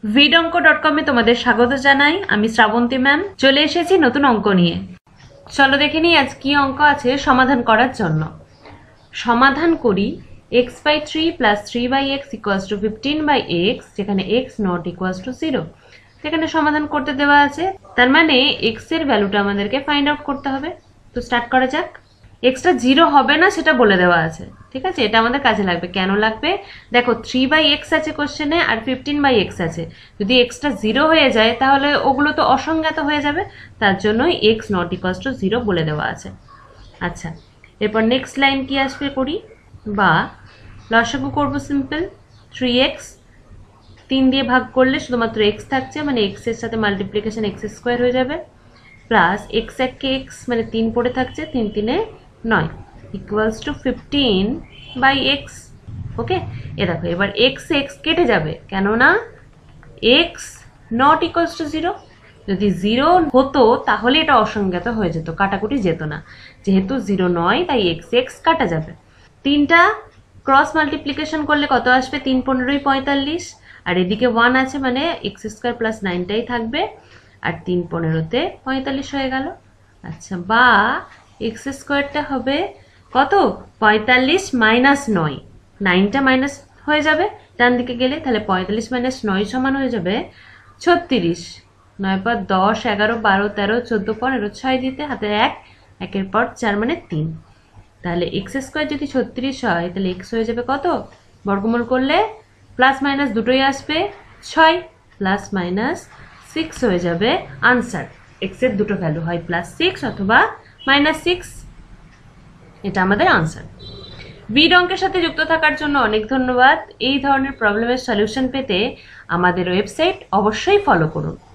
vidonko.com এ তোমাদের স্বাগত জানাই। আমি শ্রাবন্তী ম্যাম চলে এসেছি নতুন অঙ্ক নিয়ে। চলো দেখে নিই আজ কি অঙ্ক আছে সমাধান করার জন্য। সমাধান করি x/3 + 3/x = 15/x, যেখানে x not equals to 0। যেখানে সমাধান করতে দেওয়া আছে, তার মানে x এর ভ্যালুটা আমাদেরকে ফাইন্ড আউট করতে হবে। তো স্টার্ট করা যাক। x টা 0 হবে না সেটা বলে দেওয়া আছে, ঠিক আছে? এটা আমাদের কাজে লাগবে। কেন লাগবে দেখো, 3/x আছে কোশ্চেনে আর 15/x আছে। যদি x টা 0 হয়ে যায় তাহলে ওগুলো তো অসংজ্ঞাত হয়ে যাবে, তার জন্যই x not equals to 0 বলে দেওয়া আছে। আচ্ছা, এরপর নেক্সট লাইন কি আসবে করি, বা লসাগু করব সিম্পল। 3x 3 দিয়ে ভাগ করলে শুধুমাত্র x থাকছে, মানে x এর সাথে মাল্টিপ্লিকেশন x² হয়ে যাবে, প্লাস x কে x মানে 3 পড়ে থাকছে, 3 3 9 ইকুয়ালস টু 15/x। ওকে, এ দেখো এবার x কেটে যাবে, কেননা x নট ইকুয়ালস টু 0। যদি 0 হতো তাহলে এটা অসংজ্ঞাত হয়ে যেত, কাটাকুটি যেত না। যেহেতু 0 নয় তাই x কাটা যাবে। 3টা ক্রস মাল্টিপ্লিকেশন করলে কত আসবে? 3 15 45, আর এদিকে 1 আছে মানে x² + 9টাই থাকবে, আর 3 15-তে 45 হয়ে গেল। আচ্ছা, বা x² হবে কত? 45 - 9, 9টা মাইনাস হয়ে যাবে ডান দিকে গেলে, তাহলে 45 - 9 সমান হয়ে যাবে 36। 9 × 10 11 12 13 14 15, 6 দিতে হাতে 1, 1-এর পর 4 মানে 3। তাহলে x² যদি 36 হয় তাহলে x হয়ে যাবে কত? বর্গমূল করলে প্লাস মাইনাস দুটোই আসবে, 6 ± 6 হয়ে যাবে আনসার। x এর দুটো ভ্যালু হয় +6 অথবা -6, এটা আমাদের আনসার। বিড অঙ্কের সাথে যুক্ত থাকার জন্য অনেক ধন্যবাদ। এই ধরনের প্রবলেমের সলিউশন পেতে আমাদের ওয়েবসাইট অবশ্যই ফলো করুন।